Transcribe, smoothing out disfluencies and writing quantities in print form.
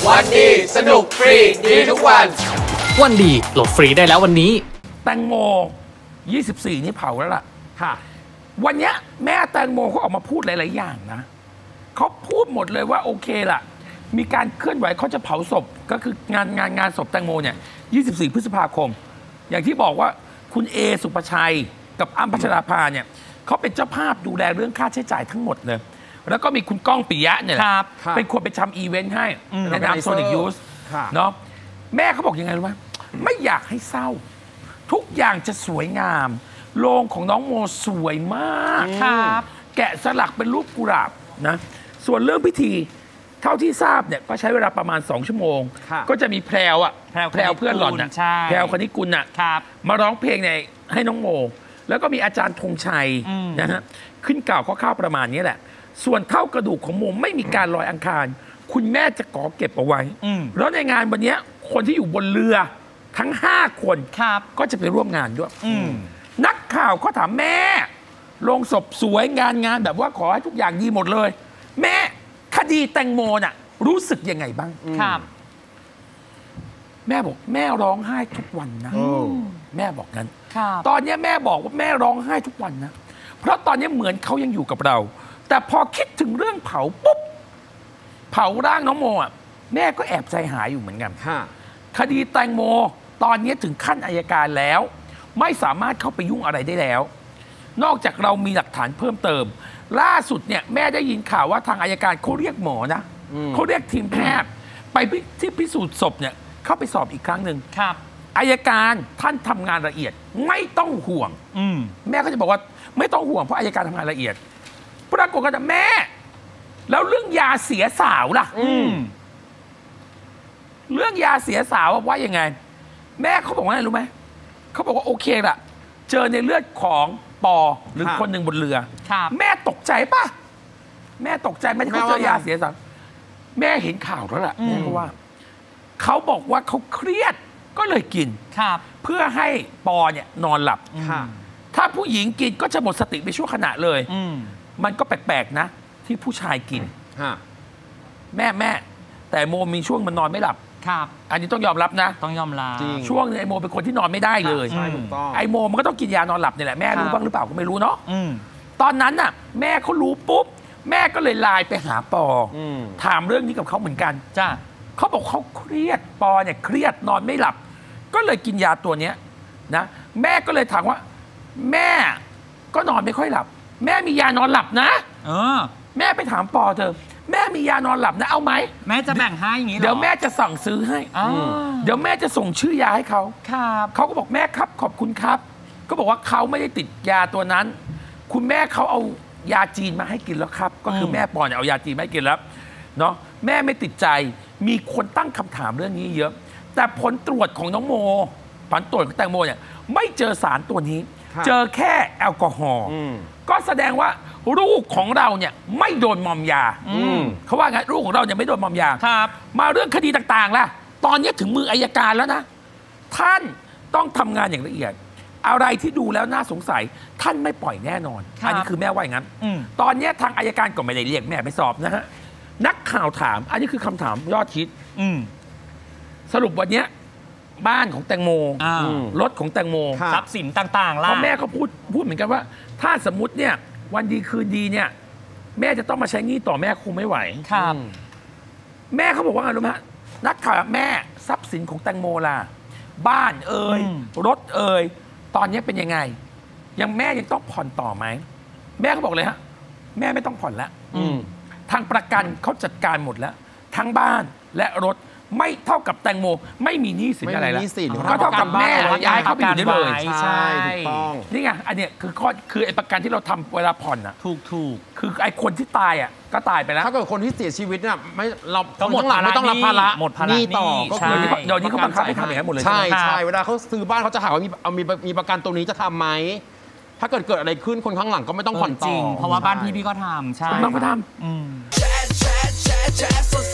วันดีสนุกฟรีดีทุกวันวันดีโหลดฟรีได้แล้ววันนี้แตงโม24นี่เผาแล้วล่ะค่ะวันนี้แม่แตงโมเขาออกมาพูดหลายๆอย่างนะเขาพูดหมดเลยว่าโอเคล่ะมีการเคลื่อนไหวเขาจะเผาศพก็คืองานศพแตงโมเนี่ย24 พฤษภาคมอย่างที่บอกว่าคุณเอสุภชัยกับอ้ำพัชราภาเนี่ยเขาเป็นเจ้าภาพดูแลเรื่องค่าใช้จ่ายทั้งหมดเลยแล้วก็มีคุณก้องปิยะเนี่ยเป็นคนไปทำอีเวนต์ให้ในนามโซนิกยูสเนาะแม่เขาบอกยังไงรู้ไหมไม่อยากให้เศร้าทุกอย่างจะสวยงามโรงของน้องโมสวยมากแกะสลักเป็นรูปกุหลาบนะส่วนเรื่องพิธีเท่าที่ทราบเนี่ยก็ใช้เวลาประมาณ2 ชั่วโมงก็จะมีแพรวเพื่อนหล่อนนะแพรวคณิกุลน่ะมาร้องเพลงให้น้องโมแล้วก็มีอาจารย์ธงชัยนะฮะขึ้นกล่าวข้าวๆประมาณนี้แหละส่วนเท่ากระดูกของโมไม่มีการลอยอังคารคุณแม่จะขอเก็บเอาไว้แล้วในงานวันนี้คนที่อยู่บนเรือทั้ง5 คนก็จะไปร่วมงานด้วยนักข่าวเขาถามแม่ลงศพสวยงานแบบว่าขอให้ทุกอย่างดีหมดเลยแม่คดีแตงโมน่ะรู้สึกยังไงบ้างแม่บอกแม่ร้องไห้ทุกวันนะแม่บอกงั้นตอนนี้แม่บอกว่าแม่ร้องไห้ทุกวันนะเพราะตอนนี้เหมือนเขายังอยู่กับเราแต่พอคิดถึงเรื่องเผาปุ๊บเผาร่างน้องโมอ่ะแม่ก็แอบใจหายอยู่เหมือนกันคดีแตงโมตอนนี้ถึงขั้นอัยการแล้วไม่สามารถเข้าไปยุ่งอะไรได้แล้วนอกจากเรามีหลักฐานเพิ่มเติมล่าสุดเนี่ยแม่ได้ยินข่าวว่าทางอัยการเขาเรียกหมอนะเขาเรียกทีมแพทย์ไปที่พิสูจน์ศพเนี่ยเข้าไปสอบอีกครั้งหนึ่งอัยการท่านทำงานละเอียดไม่ต้องห่วงแม่ก็จะบอกว่าไม่ต้องห่วงเพราะอัยการทำงานละเอียดปรากฏว่าแม่แล้วเรื่องยาเสียสาวล่ะเรื่องยาเสียสาวว่ายังไงแม่เขาบอกว่าไงรู้ไหมเขาบอกว่าโอเคล่ะเจอในเลือดของปอหรือคนหนึ่งบนเรือแม่ตกใจป่ะแม่ตกใจไม่ใช่เขาเจอยาเสียสาวแม่เห็นข่าวแล้วล่ะแม่ก็ว่าเขาบอกว่าเขาเครียดก็เลยกินเพื่อให้ปอเนี่ยนอนหลับถ้าผู้หญิงกินก็จะหมดสติไปชั่วขณะเลยมันก็แปลกๆนะที่ผู้ชายกินแม่แต่โมมีช่วงมันนอนไม่หลับอันนี้ต้องยอมรับนะต้องยอมรับช่วงไอโมเป็นคนที่นอนไม่ได้เลยไอโมมันก็ต้องกินยานอนหลับนี่แหละแม่รู้บ้างหรือเปล่าก็ไม่รู้เนาะตอนนั้นน่ะแม่เขารู้ปุ๊บแม่ก็เลยไลน์ไปหาปอถามเรื่องนี้กับเขาเหมือนกันเขาบอกเขาเครียดปอเนี่ยเครียดนอนไม่หลับก็เลยกินยาตัวเนี้ยนะแม่ก็เลยถามว่าแม่ก็นอนไม่ค่อยหลับแม่มียานอนหลับนะแม่ไปถามปอเธอแม่มียานอนหลับนะเอาไหมแม่จะแบ่งให้อย่างนี้เดี๋ยวแม่จะสั่งซื้อให้เดี๋ยวแม่จะส่งชื่อยาให้เขาเขาก็บอกแม่ครับขอบคุณครับก็บอกว่าเขาไม่ได้ติดยาตัวนั้นคุณแม่เขาเอายาจีนมาให้กินแล้วครับก็คือแม่ปอเนี่ยเอายาจีนมาให้กินแล้วเนาะแม่ไม่ติดใจมีคนตั้งคำถามเรื่องนี้เยอะแต่ผลตรวจของน้องโมผลตรวจของแตงโมเนี่ยไม่เจอสารตัวนี้เจอแค่แอลกอฮอล์ก็แสดงว่าลูกของเราเนี่ยไม่โดนมอมยาเขาว่าไงลูกของเราเนี่ยไม่โดนมอมยามาเรื่องคดีต่างๆล่ะตอนนี้ถึงมืออัยการแล้วนะท่านต้องทำงานอย่างละเอียดอะไรที่ดูแล้วน่าสงสัยท่านไม่ปล่อยแน่นอนอันนี้คือแม่ว่าอย่างนั้นตอนนี้ทางอัยการก็ไม่ได้เรียกแม่ไปสอบนะฮะนักข่าวถามอันนี้คือคำถามยอดฮิตสรุปวันนี้บ้านของแตงโมรถของแตงโมทรัพย์สินต่างๆล่ะเพราะแม่เขาพูดเหมือนกันว่าถ้าสมมติเนี่ยวันดีคืนดีเนี่ยแม่จะต้องมาใช้หนี้ต่อแม่คงไม่ไหวแม่เขาบอกว่าไงรู้ไหมนักข่าวแม่ทรัพย์สินของแตงโมล่ะบ้านเอ่ยรถเอ่ยตอนนี้เป็นยังไงยังแม่ยังต้องผ่อนต่อไหมแม่เขาบอกเลยฮะแม่ไม่ต้องผ่อนแล้วทางประกันเขาจัดการหมดแล้วทั้งบ้านและรถไม่เท่ากับแตงโมไม่มีหนี้สินอะไรแล้วก็เท่ากับแม่ย้ายเขาไปอยู่ได้เลยใช่ถูกต้องนี่ไงอันนี้คือไอ้ประกันที่เราทำเวลาผ่อนอ่ะถูกคือไอ้คนที่ตายอ่ะก็ตายไปแล้วถ้าเกิดคนที่เสียชีวิตเนี่ยไม่เราหมดไม่ต้องรับภาระหมดภาระนี่ต่อก็เดี๋ยวนี้เขาบังคับให้ทำอย่างนั้นหมดเลยใช่เวลาเขาซื้อบ้านเขาจะหาว่ามีประกันตัวนี้จะทำไหมถ้าเกิดอะไรขึ้นคนข้างหลังก็ไม่ต้องผ่อนต่อเพราะว่าบ้านพี่ก็ทำใช่น้องก็ทำ